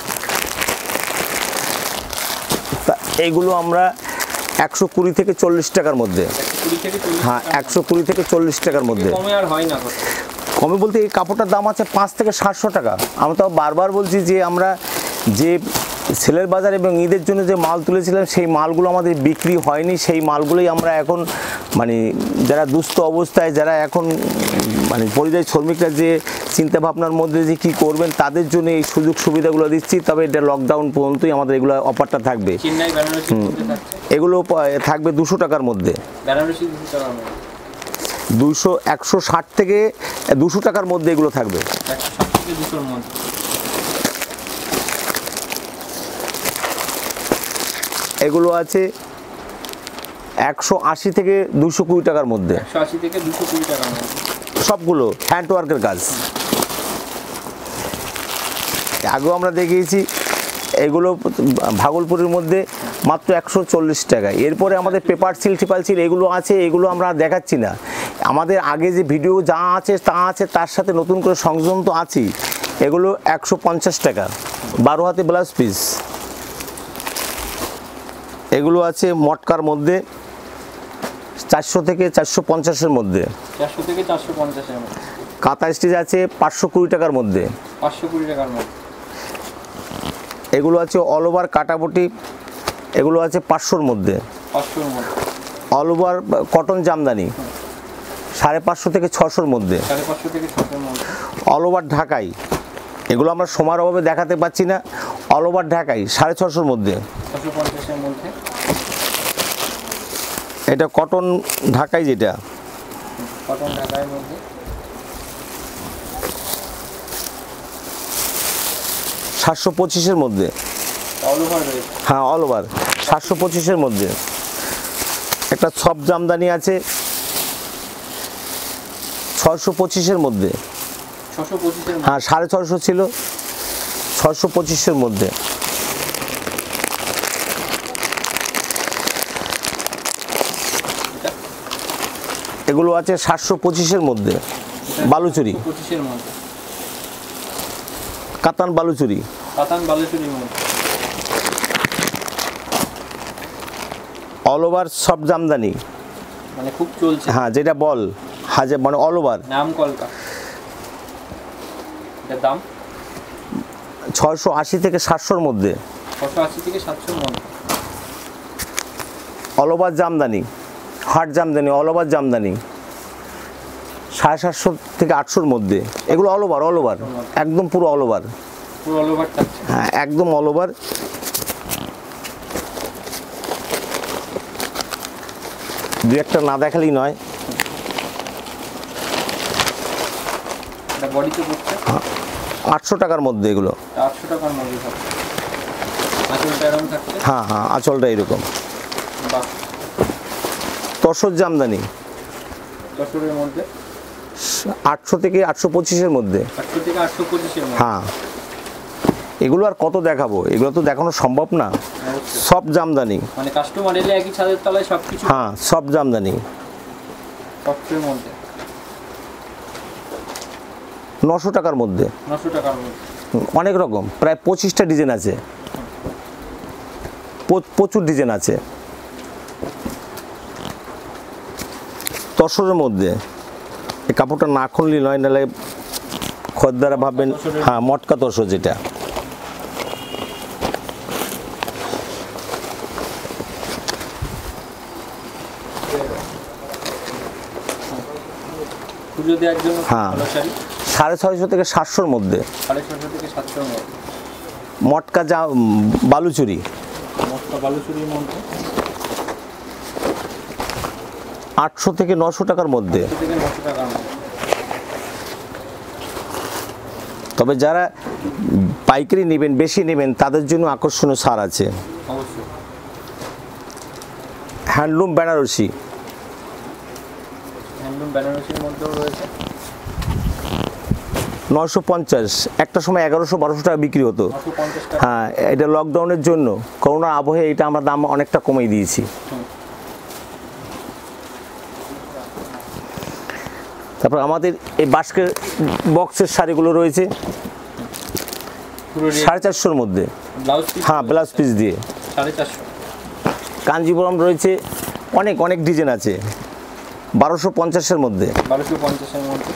তা এইগুলো আমরা একশো কুড়ি থেকে চল্লিশ টাকার মধ্যে, হ্যাঁ একশো কুড়ি থেকে চল্লিশ টাকার মধ্যে। কমে আর হয় না, কমে বলতে এই কাপড়টার দাম আছে পাঁচ থেকে সাতশো টাকা। আমরা তো বারবার বলছি যে আমরা যে সেলের বাজার এবং ঈদের জন্য যে মাল তুলেছিলাম সেই মালগুলো আমাদের বিক্রি হয়নি, সেই মালগুলোই আমরা এখন মানে যারা দুস্থ অবস্থায়, যারা এখন মানে পরিযায়ী শ্রমিকরা যে চিন্তাভাবনার মধ্যে যে কী করবেন তাদের জন্য এই সুযোগ সুবিধাগুলো দিচ্ছি। তবে এটা লকডাউন পর্যন্তই আমাদের এগুলো অফারটা থাকবে। এগুলো থাকবে দুশো টাকার মধ্যে, দুশো একশো ষাট থেকে দুশো টাকার মধ্যে এগুলো থাকবে। এগুলো আছে একশো আশি থেকে দুশো কুড়ি টাকার মধ্যে, সবগুলো হ্যান্ডওয়ার্কের কাজ। আগেও আমরা দেখিয়েছি এগুলো ভাগলপুরের মধ্যে মাত্র একশো চল্লিশ টাকা। এরপরে আমাদের পেপার সিল, ট্রিপাল সিল এগুলো আছে, এগুলো আমরা দেখাচ্ছি না। আমাদের আগে যে ভিডিও যা আছে তা আছে, তার সাথে নতুন করে সংযোজন তো আছেই। এগুলো একশো পঞ্চাশ টাকা, বারো হাতে ব্লাউজ পিস। এগুলো আছে মটকার মধ্যে চারশো থেকে চারশো পঞ্চাশের মধ্যে, চারশো থেকে চারশো পঞ্চাশের মধ্যে। কাঁথা স্টিচ আছে পাঁচশো কুড়ি টাকার মধ্যে, পাঁচশো কুড়ি টাকার মধ্যে। এগুলো আছে অল ওভার কাটাবটি, এগুলো আছে পাঁচশোর মধ্যে, পাঁচশোর মধ্যে। অল ওভার কটন জামদানি সাড়ে পাঁচশো থেকে ছশোর মধ্যে, সাড়ে পাঁচশো থেকে ছশোর মধ্যে। অল ওভার ঢাকাই, এগুলো আমরা সময়ের অভাবে দেখাতে পাচ্ছি না, অল ওভার ঢাকাই সাড়ে ছশোর মধ্যে, ছশো পঞ্চাশের মধ্যে। এটা কটন ঢাকাই, যেটা কটন ঢাকাইয়ের মধ্যে সাতশো পঁচিশের মধ্যে, অল ওভার রয়েছে, হ্যাঁ অল ওভার সাতশো পঁচিশের মধ্যে। একটা সব জামদানি আছে ছশো পঁচিশের মধ্যে, ছশো পঁচিশের, হ্যাঁ সাড়ে ছশো ছিল, ছশো পঁচিশের মধ্যে। এগুলো আছে সাতশো পঁচিশের মধ্যে, বালুচুরি, পঁচিশের মধ্যে, কাতান বালুচুরি, কাতান বালুচুরির মধ্যে। অল ওভার সব জামদানি, মানে খুব চলছে, হ্যাঁ যেটা বল হাজার মানে অল ওভার, নাম কলকা। এটার দাম ছয়শো আশি থেকে সাতশোর মধ্যে, ছশো আশি থেকে সাতশোর মধ্যে। অল ওভার জামদানি, হাট জামদানি, অল ওভার জামদানি সাড়ে সাতশো থেকে আটশোর মধ্যে। এগুলো অল ওভার, অল ওভার একদম পুরো অল ওভার, পুরো অল ওভার থাকছে, হ্যাঁ একদম অল ওভার। দু একটা না দেখালেই নয়। এটা বডিতে পড়ছে আটশো টাকার মধ্যে, এগুলো আটশো টাকার মধ্যে থাকছে। আঁচলটা এরকম থাকছে, হ্যাঁ হ্যাঁ আঁচলটা এরকম। বাহ। তসর জামদানি তসরের মধ্যে আটশো থেকে আটশো পঁচিশের মধ্যে, আটশো থেকে আটশো পঁচিশের মধ্যে। হ্যাঁ এগুলো আর কত দেখাবো, এগুলো তো দেখানো সম্ভব না। সব জামদানি, মানে কাস্টমার এলে একই ছাদের তলায় সব কিছু, হ্যাঁ সব জামদানি সবচেয়ে মধ্যে নশো টাকার মধ্যে, নশো টাকার মধ্যে। অনেক রকম, প্রায় পঁচিশটা ডিজাইন আছে, প্রচুর ডিজাইন আছে। তসরের মধ্যে এই কাপড়টা না খুললি নয়, নাহলে খদ্দারা ভাববেন, হ্যাঁ মটকা তসর, যেটা পুজো দেওয়ার জন্য হ্যাঁ ভালো শাড়ি। সাড়ে ছয়শো থেকে সাতশোর মধ্যে। সাড়ে ছশো থেকে সাতশোর মধ্যে। মটকা যা বালুচুরি, মটকা বালুচুরির মধ্যে আটশো থেকে নশো টাকার মধ্যে। থেকে নশো টাকার মধ্যে। তবে যারা পাইকারি নেবেন, বেশি নেবেন, তাদের জন্য আকর্ষণীয় ছাড় আছে। অবশ্যই। হ্যান্ডলুম বেনারসি, হ্যান্ডলুম বেনারসির মধ্যেও রয়েছে নয়শো পঞ্চাশ, একটা সময় এগারোশো বারোশো টাকা বিক্রি হতো। নশো পঞ্চাশ টাকা। হ্যাঁ, এটা লকডাউনের জন্য, করোনার আবহে এটা আমরা দাম অনেকটা কমিয়ে দিয়েছি। তারপর আমাদের এই বাস্কের বক্সের শাড়িগুলো রয়েছে পুরো রেট সাড়ে চারশোর মধ্যে। ব্লাউজ পিস হ্যাঁ, ব্লাউজ পিস দিয়ে। সাড়ে চারশো। কাঞ্জিপুরম রয়েছে, অনেক অনেক ডিজাইন আছে, বারোশো পঞ্চাশের মধ্যে। বারোশো পঞ্চাশের মধ্যে।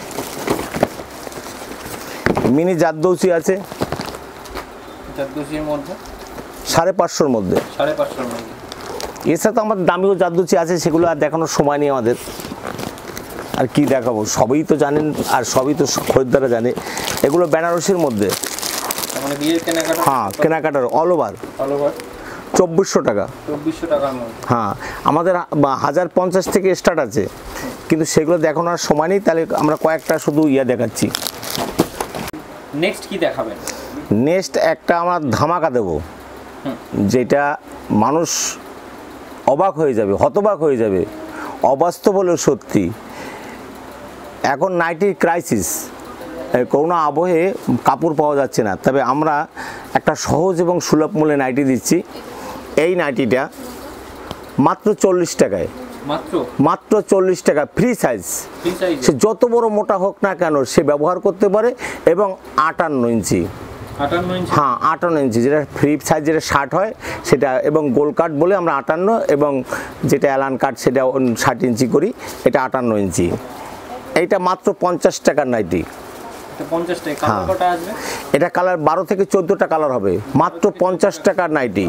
মিনি জারদৌসি আছে জারদৌসির মধ্যে সাড়ে পাঁচশোর মধ্যে। সাড়ে পাঁচশোর মধ্যে। এছাড়া তো আমাদের দামিও জারদৌসি আছে, সেগুলো আর দেখানোর সময় নেই আমাদের। আর কি দেখাবো, সবই তো জানেন আর সবই তো খরিদ্দাররা জানে। এগুলো বেনারসির মধ্যে। মানে বিয়ের কেনাকাটা। হ্যাঁ, কেনাকাটার অল ওভার অল ওভার চব্বিশশো টাকা। চব্বিশশো টাকার মধ্যে। হ্যাঁ, আমাদের হাজার পঞ্চাশ থেকে স্টার্ট আছে, কিন্তু সেগুলো দেখানোর সময় নেই, তাহলে আমরা কয়েকটা শুধু ইয়া দেখাচ্ছি। নেক্সট কি দেখাবেন? নেক্সট একটা আমরা ধামাকা দেব, যেটা মানুষ অবাক হয়ে যাবে, হতবাক হয়ে যাবে, অবাস্তব হলেও সত্যি। এখন নাইটির ক্রাইসিস, করোনা আবহে কাপড় পাওয়া যাচ্ছে না, তবে আমরা একটা সহজ এবং সুলভ মূল্যে নাইটি দিচ্ছি। এই নাইটিটা মাত্র চল্লিশ টাকায়, মাত্র মাত্র চল্লিশ টাকা, ফ্রি সাইজ। Free size. সে যত বড় মোটা হোক না কেন সে ব্যবহার করতে পারে। এবং আটান্ন ইঞ্চি। আটান্ন ইঞ্চি। হ্যাঁ, আটান্ন ইঞ্চি, যেটা ফ্রি সাইজ, যেটা ষাট হয় সেটা, এবং গোল কাট বলে আমরা আটান্ন, এবং যেটা অ্যালান কাট সেটা ষাট ইঞ্চি করি, এটা আটান্ন ইঞ্চি। এইটা মাত্র পঞ্চাশ টাকার নাইটি। এটা পঞ্চাশ টাকা। কালার কটা আসবে? এটা কালার বারো থেকে চোদ্দোটা কালার হবে, মাত্র পঞ্চাশ টাকার নাইটি।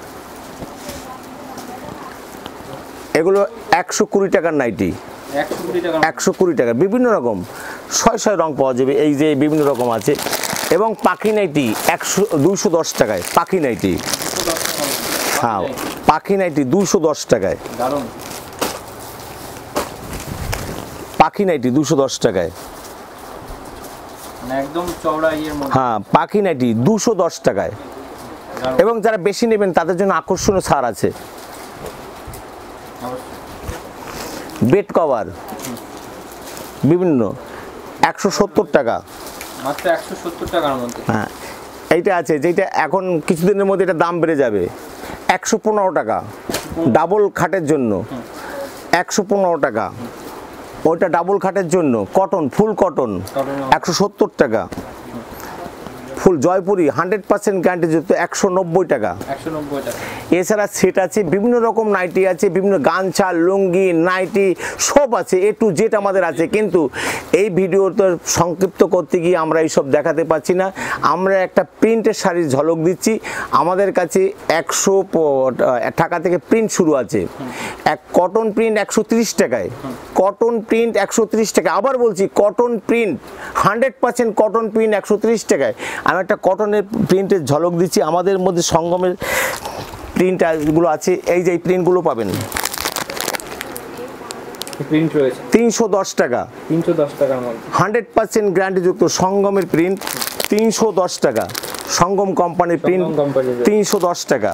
এগুলো একশো কুড়ি টাকার নাইটি। একশো কুড়ি টাকা। একশো কুড়ি টাকা, বিভিন্ন রকম ছয় ছয় রং পাওয়া যাবে, এই যে বিভিন্ন রকম আছে। এবং পাখি নাইটি একশো দুইশো দশ টাকায়, পাখি নাইটি। হ্যাঁ, পাখি নাইটি দুশো দশ টাকায়। দারুণ। পাখি নাইটি দুশো দশ টাকায়। মানে একদম চওড়া ইয়ের মধ্যে। হ্যাঁ, পাখি নাইটি দুশো দশ টাকায়। এবং যারা বেশি নেবেন তাদের জন্য আকর্ষণীয় ছাড় আছে। বেড কভার বিভিন্ন একশো সত্তর টাকা। মাত্র একশো সত্তর টাকার মধ্যে। হ্যাঁ, এইটা আছে, যেটা এখন কিছুদিনের মধ্যে এটা দাম বেড়ে যাবে, একশো পনেরো টাকা ডাবল খাটের জন্য। একশো পনেরো টাকা ওইটা ডাবল খাটের জন্য, কটন, ফুল কটন, একশো সত্তর টাকা। ফুল জয়পুরি হান্ড্রেড পার্সেন্ট গ্যারান্টিযুক্ত একশো নব্বই টাকা। একশো নব্বই টাকা। এছাড়া সেট আছে, বিভিন্ন রকম নাইটি আছে, বিভিন্ন গামছা, লুঙ্গি, নাইটি সব আছে, এ টু জেড আমাদের আছে। কিন্তু এই ভিডিওতে সংক্ষিপ্ত করতে গিয়ে আমরা এইসব দেখাতে পাচ্ছি না। আমরা একটা প্রিন্টের শাড়ির ঝলক দিচ্ছি। আমাদের কাছে একশো টাকা থেকে প্রিন্ট শুরু আছে। এক কটন প্রিন্ট একশো তিরিশ টাকায়, কটন প্রিন্ট একশো তিরিশ টাকা। আবার বলছি, cotton print hundred percent cotton print একশো তিরিশ টাকায়। আমি একটা কটনের প্রিন্টের ঝলক দিচ্ছি। আমাদের মধ্যে সঙ্গমের প্রিন্টগুলো আছে, এই যে এই প্রিন্টগুলো পাবেন প্রিন্ট রয়েছে তিনশো দশ টাকা। তিনশো দশ টাকার মধ্যে হান্ড্রেড পার্সেন্ট গ্যারান্টিযুক্ত সঙ্গমের প্রিন্ট তিনশো দশ টাকা। সঙ্গম কোম্পানির প্রিন্ট তিনশো দশ টাকা।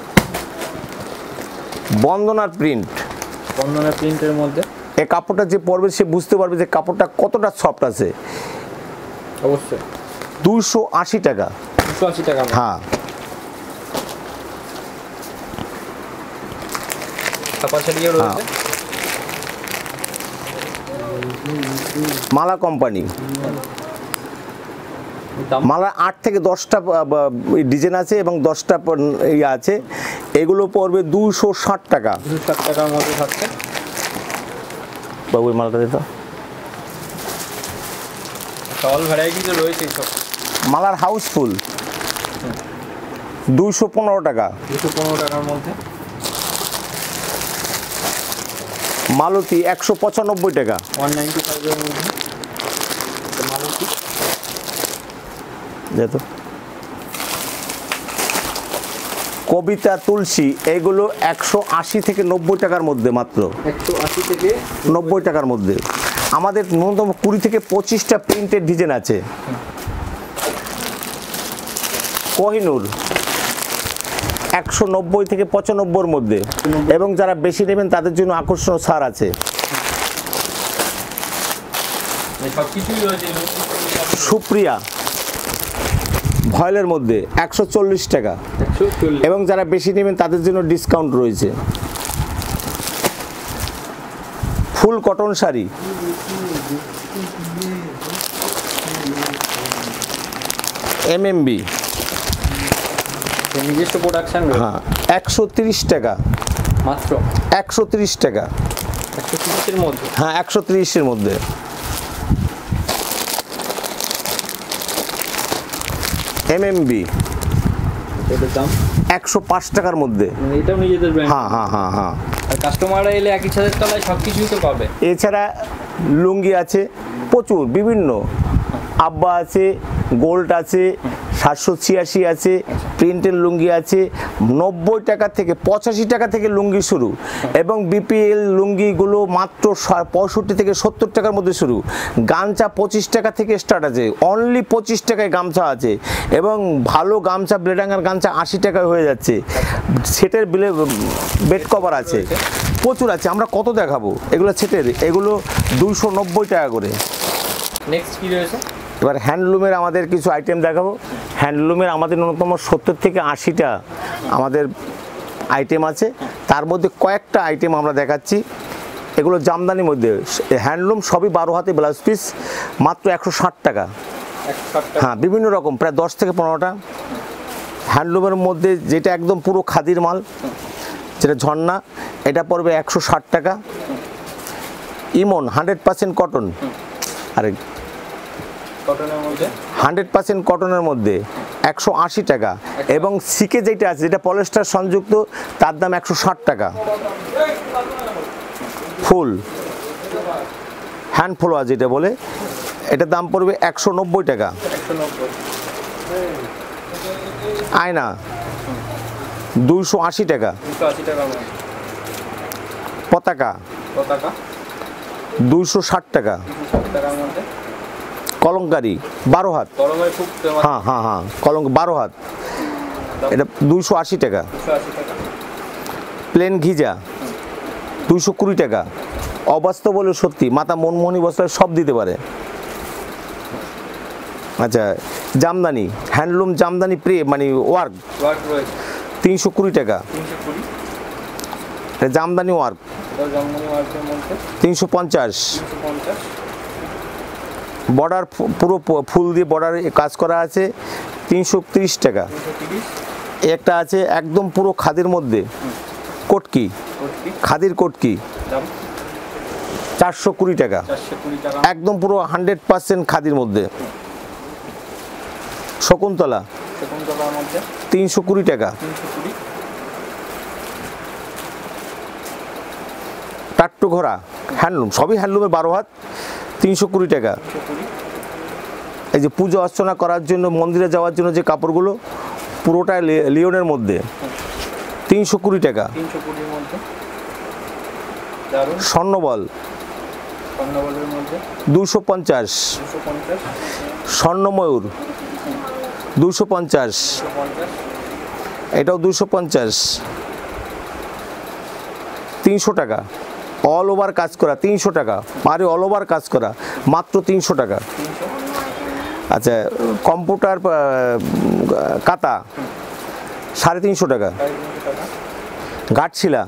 বন্দনার প্রিন্ট, বন্দনা প্রিন্টের মধ্যে এই কাপড়টা যে পরবে সে বুঝতে পারবে যে কাপড়টা কতটা সফট আছে। অবশ্যই দুইশো আশি টাকা। দুশো আশি টাকা। হ্যাঁ, ছাপা শাড়িও রয়েছে। মালা কোম্পানি, মালা আট থেকে দশটা ডিজাইন আছে এবং দশটা ইয়ে আছে। এগুলো পড়বে দুশো ষাট টাকা। দুশো ষাট টাকার মধ্যে থাকছে। বাবু এই মালাটা দিত, অল ভ্যারাইটি তো রয়েছে সব। মালার হাউসফুল দুইশো পনেরো টাকা। দুশো পনেরো টাকার মধ্যে। মালতী একশো পঁচানব্বই টাকা। ওয়ান নাইনটি ফাইভের মধ্যে। যেত কবিতা তুলসী এগুলো একশো আশি থেকে নব্বই টাকার মধ্যে, মাত্র একশো আশি থেকে নব্বই টাকার মধ্যে। আমাদের ন্যূনতম কুড়ি থেকে পঁচিশটা প্রিন্টেড ডিজাইন আছে। কোহিনূর একশো নব্বই থেকে পঁচানব্বইয়ের মধ্যে, এবং যারা বেশি নেবেন তাদের জন্য আকর্ষণীয় ছাড় আছে। সুপ্রিয়া ভয়েলের মধ্যে একশো চল্লিশ টাকা, এবং যারা বেশি নেবেন তাদের জন্য ডিসকাউন্ট রয়েছে। Full cotton sari M M B, নিজস্ব প্রোডাকশন, হ্যাঁ একশো তিরিশ টাকা, মাত্র একশো তিরিশ টাকা, একশো তিরিশের মধ্যে, হ্যাঁ একশো তিরিশের মধ্যে। এম এম বি এটার দাম একশো পাঁচ টাকার মধ্যে, এটাও নিজেদের ব্র্যান্ড। হ্যাঁ হ্যাঁ হ্যাঁ হ্যাঁ। আর কাস্টমাররা এলে একই ছাদের তলায় সব কিছুই তো পাবে। এছাড়া লুঙ্গি আছে প্রচুর, বিভিন্ন আব্বা আছে, গোল্ড আছে, সাতশো ছিয়াশি আছে, প্রিন্টের লুঙ্গি আছে, নব্বই টাকা থেকে পঁচাশি টাকা থেকে লুঙ্গি শুরু, এবং বিপিএল লুঙ্গিগুলো মাত্র পঁয়ষট্টি থেকে সত্তর টাকার মধ্যে শুরু। গামছা পঁচিশ টাকা থেকে স্টার্ট আছে, অনলি পঁচিশ টাকায় গামছা আছে, এবং ভালো গামছা ব্লেডাঙ্গার গামছা আশি টাকায় হয়ে যাচ্ছে। সেটের বিলে বেড কভার আছে, প্রচুর আছে। আমরা কত দেখাবো এগুলো সেটের, এগুলো দুইশো নব্বই টাকা করে। নেক্সট কি রয়েছে? এবার হ্যান্ডলুমের আমাদের কিছু আইটেম দেখাবো। হ্যান্ডলুমের আমাদের ন্যূনতম সত্তর থেকে আশিটা আমাদের আইটেম আছে, তার মধ্যে কয়েকটা আইটেম আমরা দেখাচ্ছি। এগুলো জামদানির মধ্যে হ্যান্ডলুম, সবই বারো হাতে ব্লাউজ পিস, মাত্র একশো ষাট টাকা। হ্যাঁ বিভিন্ন রকম প্রায় দশ থেকে পনেরোটা হ্যান্ডলুমের মধ্যে, যেটা একদম পুরো খাদির মাল, যেটা ঝর্ণা, এটা পড়বে একশো ষাট টাকা। ইমন হান্ড্রেড পার্সেন্ট কটন, আর হান্ড্রেড পার্সেন্ট কটনের মধ্যে একশো আশি টাকা, এবং সিকে যেটা আছে যেটা পলিস্টার সংযুক্ত তার দাম একশো ষাট টাকা। ফুল হ্যান্ড ফ্লোয়ার যেটা বলে, এটার দাম পড়বে একশো নব্বই টাকা। আয়না দুইশো আশি টাকা। পতাকা দুইশো ষাট টাকা। কলঙ্কারি বারো হাত, হ্যাঁ হ্যাঁ হ্যাঁ কলঙ্ক বারো হাত, এটা দুইশো আশি টাকা। প্লেন ঘিজা দুইশো কুড়ি টাকা। অবাস্তব বলে সত্যি, মাথা মনমোহনী বসলে সব দিতে পারে। আচ্ছা জামদানি, হ্যান্ডলুম জামদানি প্রে মানে ওয়ার্ক তিনশো কুড়ি টাকা। জামদানি ওয়ার্ক তিনশো পঞ্চাশ। বর্ডার পুরো ফুল দিয়ে বর্ডার কাজ করা আছে, তিনশো তিরিশ টাকা। একটা আছে একদম পুরো খাদির মধ্যে, কোটকি, খাদির কোটকি চারশো কুড়ি টাকা, একদম পুরো হান্ড্রেড পার্সেন্ট খাদির মধ্যে। শকুন্তলা তিনশো কুড়ি টাকা। টাট্টু ঘোড়া হ্যান্ডলুম, সবই হ্যান্ডলুমের বারো হাত, তিনশো কুড়ি টাকা। এই যে পুজো অর্চনা করার জন্য মন্দিরে যাওয়ার জন্য যে কাপড়গুলো, পুরোটা লিওনের মধ্যে, তিনশো কুড়ি টাকা। স্বর্ণবল দুশো পঞ্চাশ। স্বর্ণময়ূর দুশো পঞ্চাশ, এটাও দুশো পঞ্চাশ, তিনশো টাকা। অল ওভার কাজ করা তিনশো টাকা, পারে অল ওভার কাজ করা মাত্র তিনশো টাকা। আচ্ছা কম্পিউটার কাতা সাড়ে তিনশো টাকা। গাঁটশিলা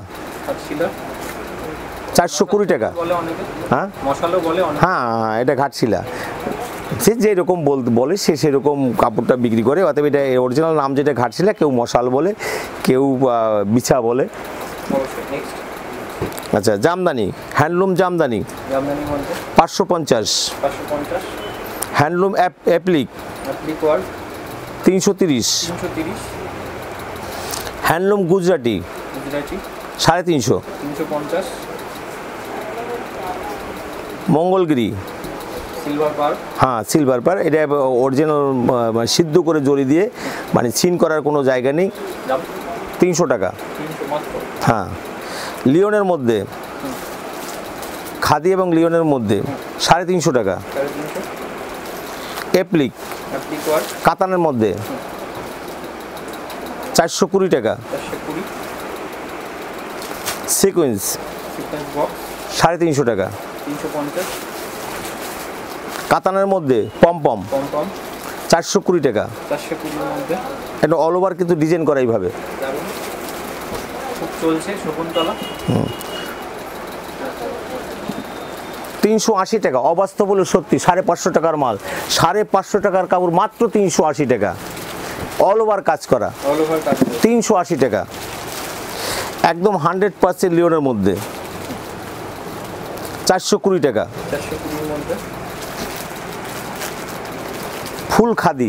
চারশো কুড়ি টাকা। হ্যাঁ হ্যাঁ এটা ঘাটশিলা, সে যেরকম বলতে বলে সে সেরকম কাপড়টা বিক্রি করে। অতএব এটা অরিজিনাল নাম যেটা ঘাটশিলা, কেউ মশাল বলে, কেউ বিছা বলে। আচ্ছা জামদানি, হ্যান্ডলুম জামদানি পাঁচশো পঞ্চাশ। হ্যান্ডলুম অ্যাপ্লিক তিনশো তিরিশ। হ্যান্ডলুম গুজরাটি সাড়ে তিনশো। মঙ্গলগিরি সিলভার পার। হ্যাঁ সিলভার পার, এটা অরিজিনাল মানে সিদ্ধ করে জড়ি দিয়ে, মানে ছিন করার কোনো জায়গা নেই। তিনশো টাকা। হ্যাঁ লিওনের মধ্যে, খাদি এবং লিওনের মধ্যে সাড়ে তিনশো টাকা। অ্যাপ্লিক কাতানের মধ্যে চারশো কুড়ি টাকা। সিকোয়েন্স সাড়ে তিনশো টাকা। কাতানের মধ্যে পমপম চারশো কুড়ি টাকা। এটা অল ওভার কিন্তু ডিজাইন করা এইভাবে। তিনশো আশি টাকা, অবাস্তব বলে সত্যি, সাড়ে পাঁচশো টাকার মাল, সাড়ে পাঁচশো টাকার কাপড় মাত্র তিনশো আশি টাকা, অল ওভার কাজ করা, তিনশো আশি টাকা, একদম হান্ড্রেড পার্সেন্ট লিওনের মধ্যে চারশো কুড়ি টাকা। ফুল খাদি,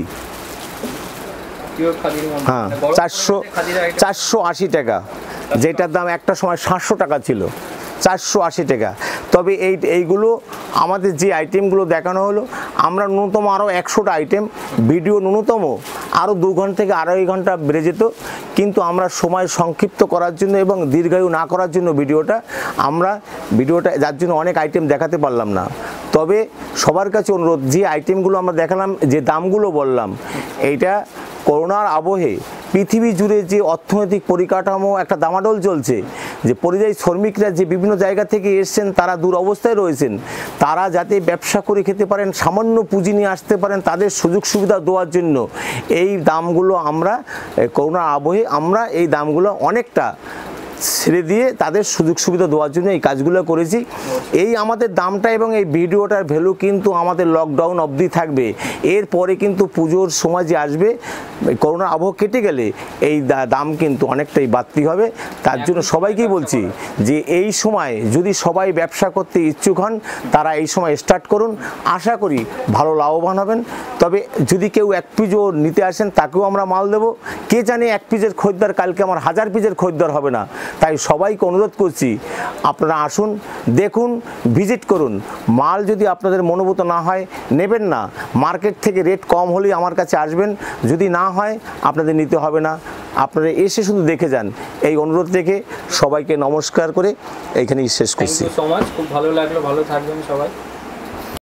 হ্যাঁ চারশো চারশো আশি টাকা, যেটার দাম একটা সময় সাতশো টাকা ছিল, চারশো আশি টাকা। তবে এই এইগুলো আমাদের যে আইটেমগুলো দেখানো হলো, আমরা ন্যূনতম আরও একশোটা আইটেম, ভিডিও ন্যূনতম আরও দু ঘন্টা থেকে আড়াই ঘন্টা বেড়ে যেত, কিন্তু আমরা সময় সংক্ষিপ্ত করার জন্য এবং দীর্ঘায়ু না করার জন্য ভিডিওটা আমরা ভিডিওটা যার জন্য অনেক আইটেম দেখাতে পারলাম না। তবে সবার কাছে অনুরোধ, যে আইটেমগুলো আমরা দেখালাম, যে দামগুলো বললাম, এইটা করোনার আবহে পৃথিবী জুড়ে যে অর্থনৈতিক পরিকাঠামো একটা দামাডোল চলছে, যে পরিযায়ী শ্রমিকরা যে বিভিন্ন জায়গা থেকে এসছেন, তারা দূর অবস্থায় রয়েছেন, তারা যাতে ব্যবসা করে খেতে পারেন, সামান্য পুঁজি নিয়ে আসতে পারেন, তাদের সুযোগ সুবিধা দেওয়ার জন্য এই দামগুলো আমরা করোনার আবহে আমরা এই দামগুলো অনেকটা ছেড়ে দিয়ে তাদের সুযোগ সুবিধা দেওয়ার জন্য এই কাজগুলো করেছি। এই আমাদের দামটা এবং এই ভিডিওটার ভ্যালু কিন্তু আমাদের লকডাউন অবধি থাকবে। এরপরে কিন্তু পুজোর সময় যে আসবে, করোনার আবহ কেটে গেলে এই দাম কিন্তু অনেকটাই বাড়তি হবে। তার জন্য সবাইকেই বলছি যে এই সময় যদি সবাই ব্যবসা করতে ইচ্ছুক হন, তারা এই সময় স্টার্ট করুন, আশা করি ভালো লাভবান হবেন। তবে যদি কেউ এক পিসও নিতে আসেন, তাকেও আমরা মাল দেবো। কে জানে এক পিসের খরিদ্দার কালকে আমার হাজার পিসের খরিদ্দার হবে না। তাই সবাইকে অনুরোধ করছি, আপনারা আসুন, দেখুন, ভিজিট করুন। মাল যদি আপনাদের মনোভূত না হয়, নেবেন না। মার্কেট থেকে রেট কম হলেই আমার কাছে আসবেন, যদি না হয় আপনাদের নিতে হবে না, আপনারা এসে শুধু দেখে যান। এই অনুরোধ রেখে সবাইকে নমস্কার করে এইখানেই শেষ করছি। থ্যাংক ইউ সো মাচ, খুব ভালো লাগলো, ভালো থাকবেন সবাই।